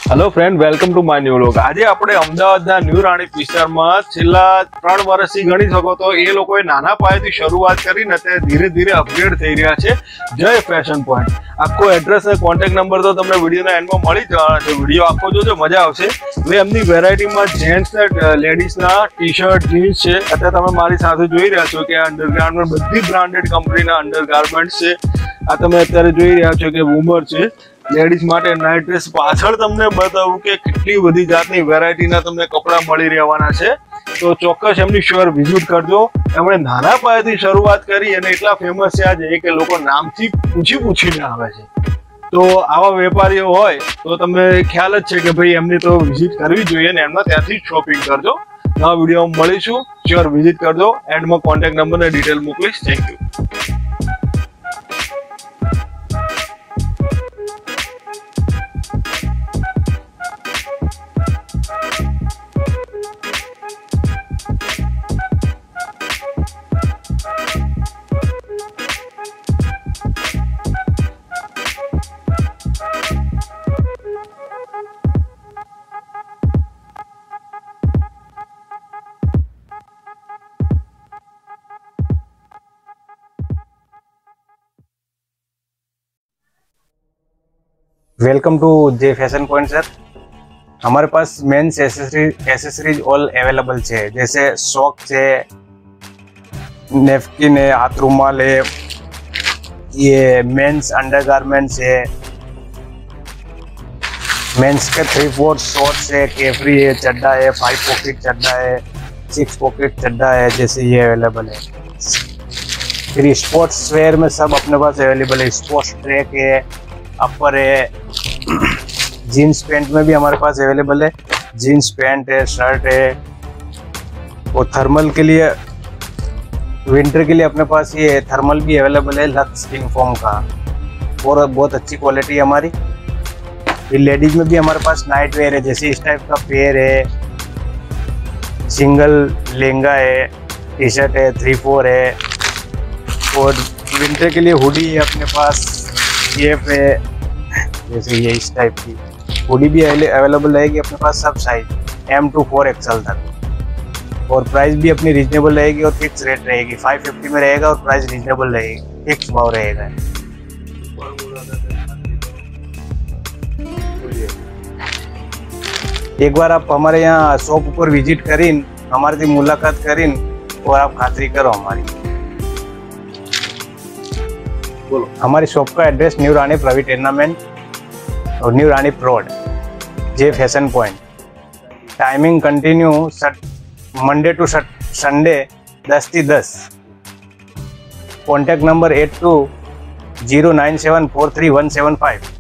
Hello friend, welcome to my new vlog. આજે આપણે અમદાવાદના ન્યૂ રાણીપ વિસ્તારમાં છેલ્લા 3 વર્ષથી ગણી શકો તો એ લોકોએ નાના પાયેથી શરૂઆત કરીને અત્યારે ધીરે ધીરે અપગ્રેડ થઈ રહ્યા છે જય ફેશન પોઈન્ટ। આખો એડ્રેસ અને કોન્ટેક્ટ નંબર તો તમને વિડીયોના એન્ડમાં મળી જવાના છે। વિડીયો આખો જોજો, મજા આવશે। હવે એમની વેરાયટીમાં જેન્ટ્સ ને લેડીઝના ટી શર્ટ, જીન્સ છે। અત્યારે તમે મારી સાથે જોઈ રહ્યા છો કે આ અંડરગાર્મેન્ટ બધી બ્રાન્ડેડ કંપનીના અંડરગાર્મેન્ટ્સ છે। આ તમે અત્યારે જોઈ રહ્યા છો કે બૂમર છે, લેડીઝ માટે નાઇટ ડ્રેસ। પાછળ તમને બતાવું કે કેટલી બધી જાતની વેરાયટીના તમને કપડાં મળી રહેવાના છે, તો ચોક્કસ એમની શ્યોર વિઝિટ કરજો। એમણે નાના પાયેથી શરૂઆત કરી અને એટલા ફેમસ છે આજે કે લોકો નામથી પૂછીને આવે છે। તો આવા વેપારીઓ હોય તો તમને ખ્યાલ જ છે કે ભાઈ એમની તો વિઝિટ કરવી જોઈએ ને એમના ત્યાંથી જ શોપિંગ કરજો। નવા વિડીયોમાં મળીશું, શ્યોર વિઝિટ કરજો। એન્ડમાં કોન્ટેક્ટ નંબર ને ડિટેલ મોકલીશ। Thank you. Welcome to J fashion point sir. हमारे पास मेंस एसेसरीज ऑल अवेलेबल है, जैसे सॉक्स है, नेपकिन है, हाथ रुमाल है, ये मेंस अंडरगारमेंट्स है, मेंस के 3/4 शॉर्ट्स है, कैफरी है, चड्डा है, 5 पॉकेट चड्डा है, 6 पॉकेट चड्डा है, जैसे ये अवेलेबल है। फिर स्पोर्ट्स वेयर में सब अपने पास अवेलेबल है। स्पोर्ट्स ट्रैक है, अपर है, जीन्स पैंट में भी हमारे पास अवेलेबल है। जीन्स पैंट है, शर्ट है, और थर्मल के लिए, विंटर के लिए अपने पास ये थर्मल भी अवेलेबल है लक्स इनफॉर्म का, और बहुत अच्छी क्वालिटी है हमारी। फिर लेडीज में भी हमारे पास नाइट वेयर है, जैसे इस टाइप का पेयर है, सिंगल लहंगा है, टी शर्ट है, 3/4 है, और विंटर के लिए हुडी है अपने पास, केप है, जैसे ये इस टाइप की हुडी भी अवेलेबल रहेगी अपने पास, सब साइज M to 4XL तक। और प्राइस भी अपनी रीजनेबल रहेगी और फिक्स रेट रहेगी। 550 में रहेगा और प्राइस रीजनेबल रहेगी, फिक्स भाव रहेगा। एक बार आप हमारे यहाँ शॉप पर विजिट करीन, हमारे से मुलाकात करीन और आप खातरी करो हमारी। हमारी शॉप का address new Ranip Ravi tenement और new Ranip road, J fashion point. Timing continue Monday to Sunday 10 से 10। Contact number 8209743175।